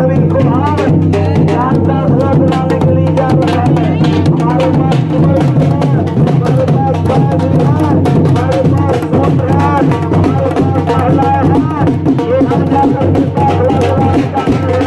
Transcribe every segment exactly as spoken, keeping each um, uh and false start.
सभी को हम जानदार दिलाने के लिए जा रहे हैं। हमारे पास कुमार है, हमारे पास बाज है, हमारे पास सूत्र है, हमारे पास महिलाएं हैं। ये हम जाकर के दाखिला दिलाने का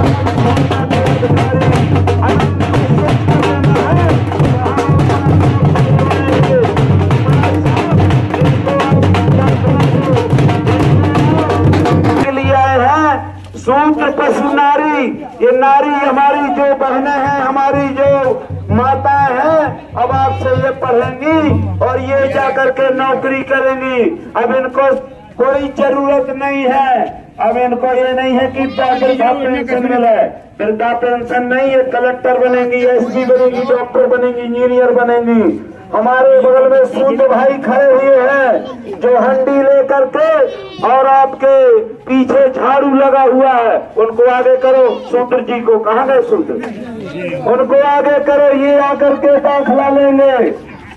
सूत्र पशु नारी, ये नारी हमारी जो बहनें हैं, हमारी जो माताएं हैं, अब आपसे ये पढ़ेंगी और ये जाकर के नौकरी करेंगी। अब इनको कोई जरूरत नहीं है, अब इनको ये नहीं है कि वृद्धा पेंशन मिले, वृद्धा पेंशन नहीं है। कलेक्टर बनेंगी, एसपी बनेंगी, डॉक्टर बनेंगी, इंजीनियर बनेंगी। हमारे बगल में सूत्र भाई खड़े हुए हैं जो हंडी लेकर के और आपके पीछे झाड़ू लगा हुआ है, उनको आगे करो। सूत्र जी को कहाँ गए सूत्र, उनको आगे करो, ये आकर के दाखिला लेंगे।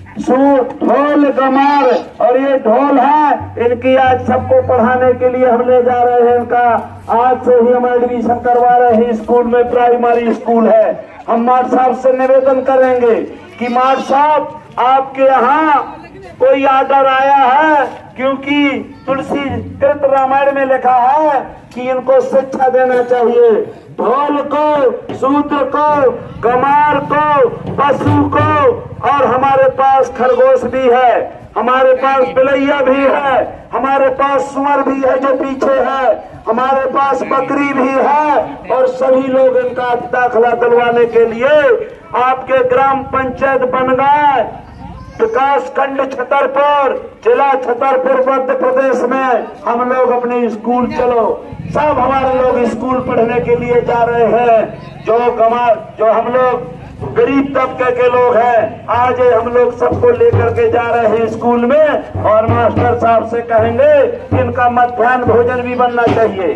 ढोल गमार और ये ढोल है, इनकी आज सबको पढ़ाने के लिए हम ले जा रहे हैं। इनका आज से ही हम एडमिशन करवा रहे हैं स्कूल में, प्राइमरी स्कूल है। हम मार साहब से निवेदन करेंगे कि मार साहब आपके यहाँ कोई आर्डर आया है, क्योंकि तुलसी कृत रामायण में लिखा है कि इनको शिक्षा देना चाहिए। ढोल को, सूत्र को, गमार को, पशु को, और हमारे पास खरगोश भी है, हमारे पास बिलैया भी है, हमारे पास सुअर भी है जो पीछे है, हमारे पास बकरी भी है। और सभी लोग इनका दाखिला दिलवाने के लिए आपके ग्राम पंचायत बनगांव, विकास खंड छतरपुर, जिला छतरपुर, मध्य प्रदेश में हम लोग अपने स्कूल, चलो सब हमारे लोग स्कूल पढ़ने के लिए जा रहे हैं। जो गमार, जो हम लोग गरीब तबके के लोग हैं, आज हम लोग सबको लेकर के जा रहे हैं स्कूल में। और मास्टर साहब से कहेंगे कि इनका मध्याह्न भोजन भी बनना चाहिए।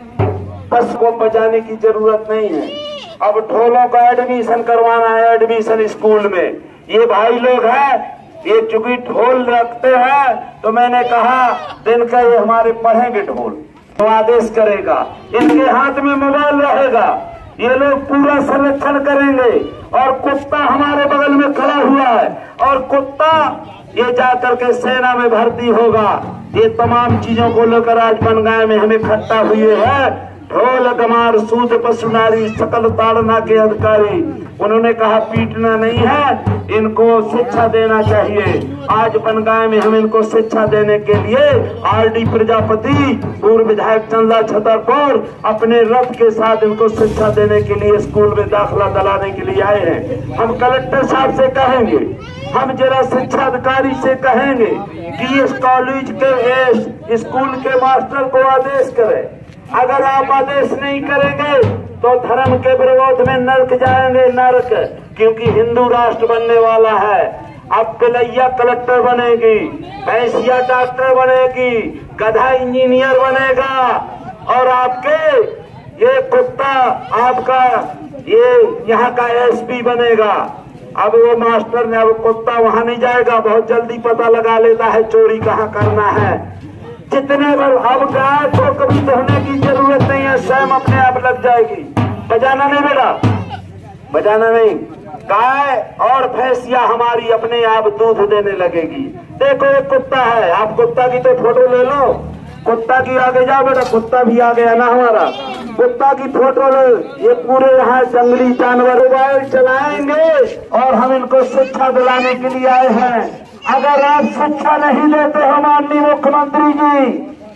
बस को बजाने की जरूरत नहीं है, अब ढोलों का एडमिशन करवाना है एडमिशन स्कूल में। ये भाई लोग हैं, ये चूंकि ढोल रखते हैं, तो मैंने कहा दिन का ये हमारे पढ़ेंगे ढोल, तो आदेश करेगा। इनके हाथ में मोबाइल रहेगा, ये लोग पूरा संरक्षण करेंगे। और कुत्ता हमारे बगल में खड़ा हुआ है, और कुत्ता ये जाकर के सेना में भर्ती होगा। ये तमाम चीजों को लेकर आज बनगांव में हमें इकट्ठा हुए हैं। ढोल गमार सूत्र पशु नारी सकल ताड़ना के अधिकारी, उन्होंने कहा पीटना नहीं है, इनको शिक्षा देना चाहिए। आज बनगांव में हम इनको शिक्षा देने के लिए आरडी प्रजापति, पूर्व विधायक चंदा छतरपुर, अपने रथ के साथ इनको शिक्षा देने के लिए स्कूल में दाखिला दिलाने के लिए आए हैं। हम कलेक्टर साहब से कहेंगे, हम जिला शिक्षा अधिकारी से कहेंगे कि इस कॉलेज के, इस स्कूल के मास्टर को आदेश करें। अगर आप आदेश नहीं करेंगे तो धर्म के विरोध में नरक जाएंगे, नरक, क्योंकि हिंदू राष्ट्र बनने वाला है। अब बिलैया कलेक्टर बनेगी, भैंसिया डॉक्टर बनेगी, गधा इंजीनियर बनेगा, और आपके ये कुत्ता आपका ये यहाँ का एसपी बनेगा। अब वो मास्टर ने, अब कुत्ता वहाँ नहीं जाएगा, बहुत जल्दी पता लगा लेता है चोरी कहाँ करना है। जितने बार अब गाय को कभी धोने की जरूरत नहीं है, स्वयं अपने आप लग जाएगी। बजाना नहीं बेटा, बजाना नहीं। गाय और भैंसिया हमारी अपने आप दूध देने लगेगी। देखो एक कुत्ता है, आप कुत्ता की तो फोटो ले लो, कुत्ता की आगे जाओ बेटा, कुत्ता भी आ गया ना हमारा, कुत्ता की फोटो ले। ये पूरे यहाँ जंगली जानवर मोबाइल चलाएंगे और हम इनको शिक्षा दिलाने के लिए आए हैं। अगर आप शिक्षा नहीं देते हो माननीय मुख्यमंत्री जी,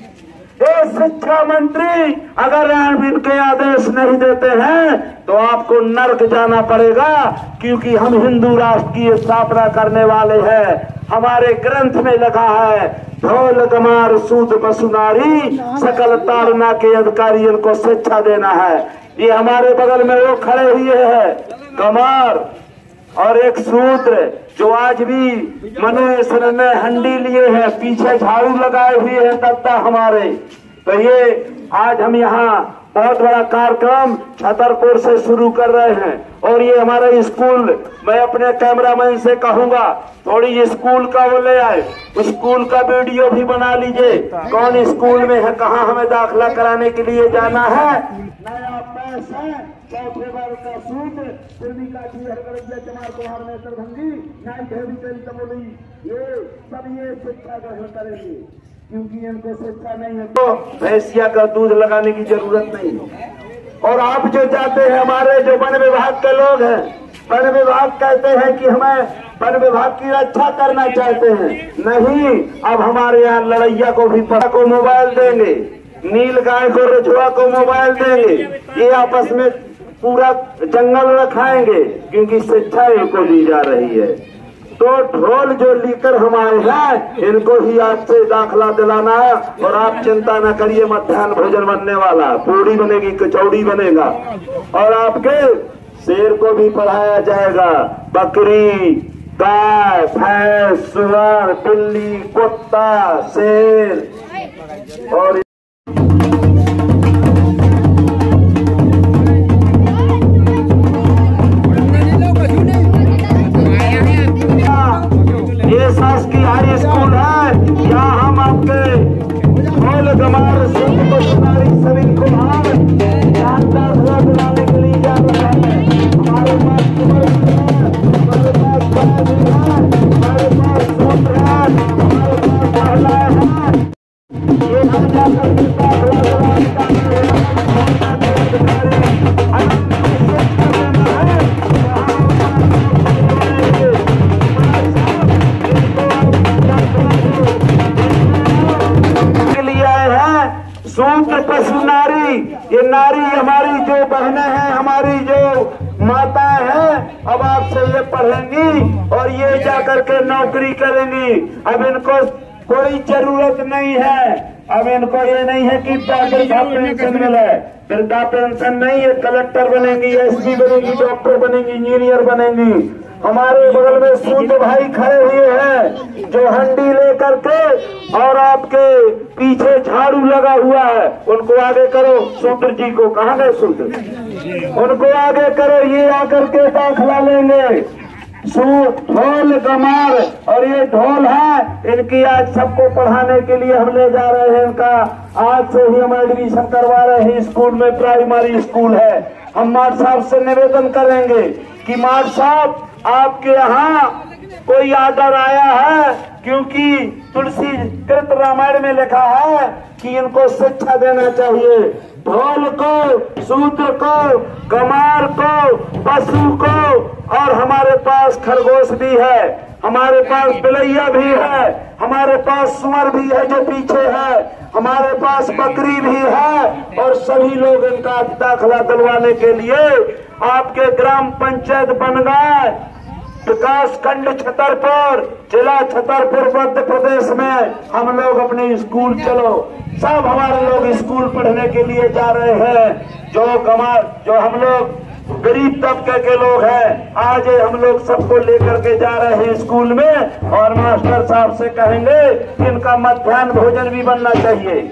ये शिक्षा मंत्री अगर आप इनके आदेश नहीं देते हैं तो आपको नरक जाना पड़ेगा, क्योंकि हम हिंदू राष्ट्र की स्थापना करने वाले हैं। हमारे ग्रंथ में लिखा है, ढोल गमार सूत्र पशु नारी सकल ताड़ना के अधिकारी, इनको शिक्षा देना है। ये हमारे बगल में वो खड़े हुए हैं गमार और एक सूत्र, जो आज भी मनुष्य ने हंडी लिए हैं, पीछे झाड़ू लगाए हुए हैं दत्ता हमारे। तो ये आज हम यहाँ बहुत बड़ा कार्यक्रम छतरपुर से शुरू कर रहे हैं। और ये हमारा स्कूल, मैं अपने कैमरामैन से कहूंगा थोड़ी स्कूल का वो ले आए, स्कूल का वीडियो भी बना लीजिए, कौन स्कूल में है, कहाँ हमें दाखिला कराने के लिए जाना है। नया पैस है, चौथे वर्ग का सूत्र, पूर्विका की हरगरजिया चमार कुमार में सरभंगी नाई घेरी तेरी तमोली, ये सब ये शिक्षा ग्रहण करेंगे क्योंकि इनको शिक्षा नहीं है तो भैंसिया का दूध लगाने की जरूरत नहीं है। और आप जो चाहते हैं, हमारे जो वन विभाग के लोग हैं, वन विभाग कहते हैं कि हमें वन विभाग की रक्षा करना चाहते हैं, नहीं, अब हमारे यहाँ लड़ैया को भी पढ़ा को मोबाइल देंगे, नील गाय को रजुआ को मोबाइल देंगे, ये आपस में पूरा जंगल रखाएंगे क्योंकि शिक्षा इनको दी जा रही है। तो ढोल जो लेकर हम आए हैं, इनको ही आज से दाखिला दिलाना है। और आप चिंता न करिए, मध्याह्न भोजन बनने वाला, पूड़ी बनेगी, कचौड़ी बनेगा, और आपके शेर को भी पढ़ाया जाएगा। बकरी, गाय, भैंस, सुअर, बिल्ली, कुत्ता, शेर और शासकीय हाई स्कूल है। यहाँ हम आपके ढोल गमार सभी कुम्हार दाखिला दिलाने के लिए जा रहे हैं। हमारे पास कुमार भी है, हमारे पास गाय भी है, हमारे पास सूत्र है, हमारे पास महिलाएं हैं। ये हम जाकर के दाखिला दिलाने का सूत्र पशु नारी, ये नारी हमारी जो बहनें हैं, हमारी जो माताएं हैं, अब आपसे ये पढ़ेंगी और ये जाकर के नौकरी करेंगी। अब इनको कोई जरूरत नहीं है, अब इनको ये नहीं है कि वृद्धा पेंशन मिले, वृद्धा पेंशन नहीं है, कलेक्टर बनेंगी, एसपी बनेगी, डॉक्टर बनेंगी, इंजीनियर बनेंगी। हमारे बगल में सूत्र भाई खड़े हुए हैं जो हंडी लेकर के, और आपके पीछे झाड़ू लगा हुआ है, उनको आगे करो। सूत्र जी को कहाँ गए सूत्र, उनको आगे करो, ये आकर के दाखिला लेंगे। ढोल गमार, और ये ढोल है इनकी, आज सबको पढ़ाने के लिए हम ले जा रहे हैं। इनका आज से ही हम एडमिशन करवा रहे हैं स्कूल में, प्राइमरी स्कूल है। हम मार साहब से निवेदन करेंगे कि मार साहब आपके यहाँ कोई आर्डर आया है, क्योंकि तुलसी कृत रामायण में लिखा है कि इनको शिक्षा देना चाहिए। ढोल को, सूत्र को, गमार को, पशु को, और हमारे पास खरगोश भी है, हमारे पास बिलैया भी है, हमारे पास सुअर भी है जो पीछे है, हमारे पास बकरी भी है। और सभी लोग इनका दाखिला दिलवाने के लिए आपके ग्राम पंचायत बनगांव, विकास खंड छतरपुर, जिला छतरपुर, मध्य प्रदेश में हम लोग अपने स्कूल, चलो सब हमारे लोग स्कूल पढ़ने के लिए जा रहे हैं। जो कमाल, जो हम लोग गरीब तबके के लोग हैं, आज हम लोग सबको लेकर के जा रहे हैं स्कूल में। और मास्टर साहब से कहेंगे कि इनका मध्याह्न भोजन भी बनना चाहिए,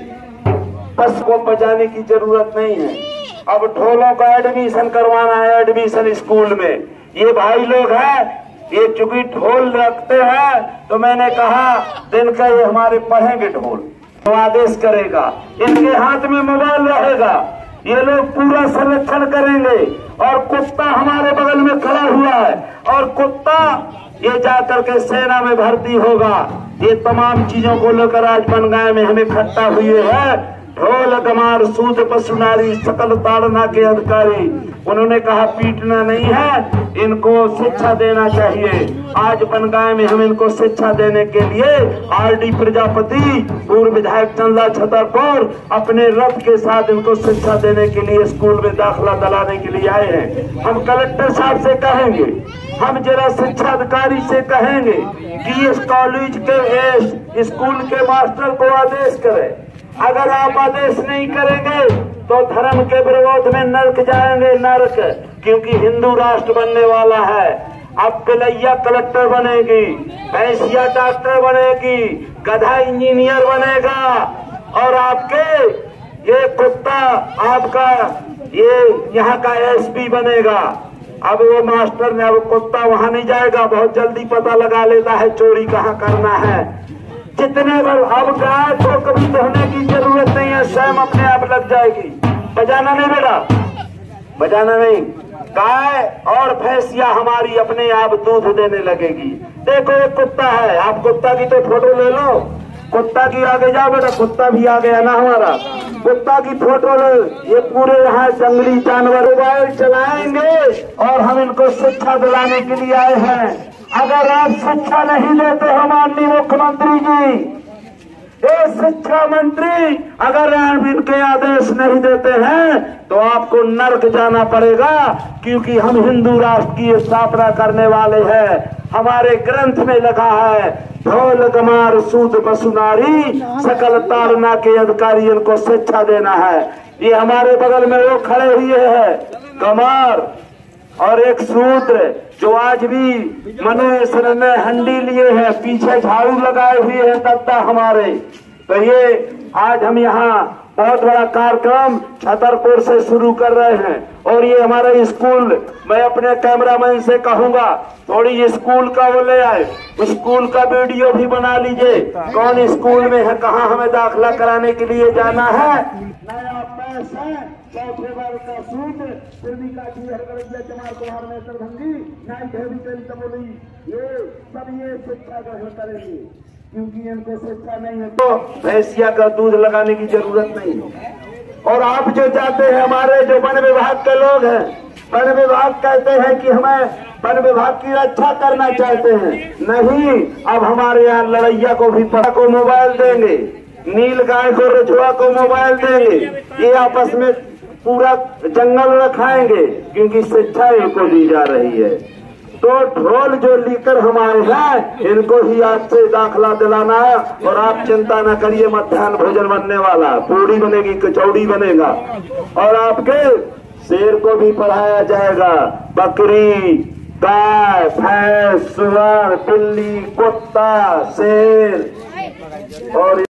बस को बजाने की जरूरत नहीं है। अब ढोलों का एडमिशन करवाना है, एडमिशन स्कूल में। ये भाई लोग हैं, ये चूंकि ढोल रखते हैं, तो मैंने कहा दिन का ये हमारे पढ़ेंगे ढोल, तो आदेश करेगा, इनके हाथ में मोबाइल रहेगा, ये लोग पूरा संरक्षण करेंगे। और कुत्ता हमारे बगल में खड़ा हुआ है, और कुत्ता ये जाकर के सेना में भर्ती होगा। ये तमाम चीजों को लेकर आज बनगांव में हमें इकट्ठा हुए हैं। ढोल गमार सूत्र पशु नारी सकल ताड़ना के अधिकारी, उन्होंने कहा पीटना नहीं है, इनको शिक्षा देना चाहिए। आज बनगांव में हम इनको शिक्षा देने के लिए आर डी प्रजापति, पूर्व विधायक चंदा छतरपुर, अपने रथ के साथ इनको शिक्षा देने के लिए स्कूल में दाखिला दिलाने के लिए आए हैं। हम कलेक्टर साहब से कहेंगे, हम जिला शिक्षा अधिकारी से कहेंगे कि इस कॉलेज के स्कूल के मास्टर को आदेश करें। अगर आप आदेश नहीं करेंगे तो धर्म के विरोध में नरक जाएंगे, नरक, क्योंकि हिंदू राष्ट्र बनने वाला है। अब बिलैया कलेक्टर बनेगी, भैंसिया डॉक्टर बनेगी, गधा इंजीनियर बनेगा, और आपके ये कुत्ता आपका ये यहाँ का एसपी बनेगा। अब वो मास्टर ने, अब कुत्ता वहां नहीं जाएगा, बहुत जल्दी पता लगा लेता है चोरी कहाँ करना है। जितने बार अब गाय को कभी धोने की जरूरत नहीं है, स्वयं अपने आप लग जाएगी। बजाना नहीं बेटा, बजाना नहीं। गाय और भैंसिया हमारी अपने आप दूध देने लगेगी। देखो एक कुत्ता है, आप कुत्ता की तो फोटो ले लो। कुत्ता की आगे जाओ बेटा, कुत्ता भी आ गया ना हमारा। कुत्ता की फोटो लो। ये पूरे यहाँ जंगली जानवर मोबाइल चलाएंगे और हम इनको शिक्षा दिलाने के लिए आए हैं। अगर आप शिक्षा नहीं देते हो माननीय मुख्यमंत्री जी, ये शिक्षा मंत्री अगर आप इनके आदेश नहीं देते हैं तो आपको नर्क जाना पड़ेगा, क्योंकि हम हिंदू राष्ट्र की स्थापना करने वाले हैं। हमारे ग्रंथ में लिखा है, ढोल गमार सूद बसुनारी सकल ताड़ना के अधिकारी इनको शिक्षा देना है। ये हमारे बगल में वो खड़े हुए हैं गमार और एक शूद्र, जो आज भी मनुष्य में हंडी लिए हैं, पीछे झाड़ू लगाए हुए हैं दद्दा हमारे। तो ये आज हम यहाँ बहुत बड़ा कार्यक्रम छतरपुर से शुरू कर रहे हैं। और ये हमारा स्कूल, मैं अपने कैमरामैन से कहूंगा थोड़ी स्कूल का वो ले आए, स्कूल का वीडियो भी बना लीजिए। कौन स्कूल में है, कहाँ हमें दाखिला कराने के लिए जाना है। नया पैसा चौथे वर्ग का सूत्र पूर्वी का चमार कुमार में सरभंगी नाई धोबी करी तबोली, ये सब ये शिक्षा ग्रहण करेंगे, क्योंकि इनको शिक्षा नहीं है तो भैंसिया का दूध लगाने की जरूरत नहीं है। और आप जो चाहते हैं, हमारे जो वन विभाग के लोग हैं, वन विभाग कहते हैं कि हमें वन विभाग की रक्षा करना चाहते हैं, नहीं, अब हमारे यहाँ लड़ैया को भी पढ़ा को मोबाइल देंगे, नील गाय को रजुआ को मोबाइल देंगे, ये आपस में पूरा जंगल रखाएंगे, क्योंकि शिक्षा इनको दी जा रही है। तो ढोल जो लेकर हम आए हैं, इनको ही आज से दाखिला दिलाना है। और आप चिंता न करिए, मध्याह्न भोजन बनने वाला, पूड़ी बनेगी, कचौड़ी बनेगा, और आपके शेर को भी पढ़ाया जाएगा। बकरी, गाय, भैंस, सुअर, बिल्ली, कुत्ता, शेर और